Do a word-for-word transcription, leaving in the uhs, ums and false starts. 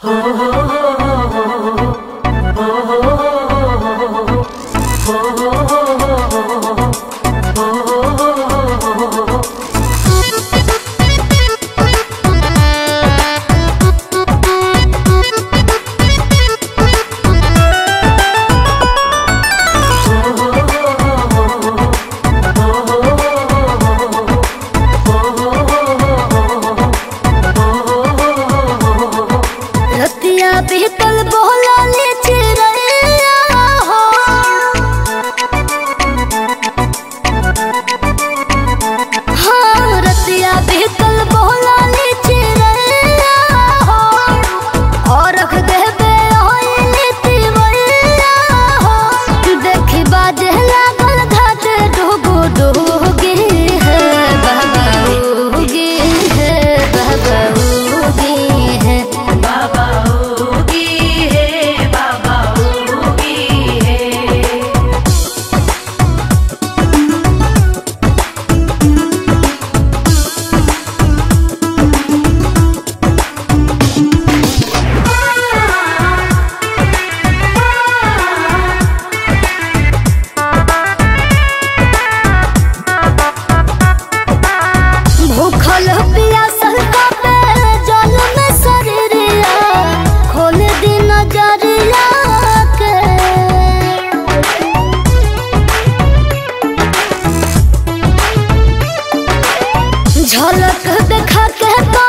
बीतल बोला ले चिरैया हो, हाँ रतिया बीतल बोला ले चिरैया हो, और रख देबे ओइली तिवैया हो। देखी बाजे लागल घाट डूबू डूबी है बाबा उगी है, बाबा उगी है, बाबा भूखल पियासल कबे जल में शरीरिया, खोल दी नजरिया के झलक देखा के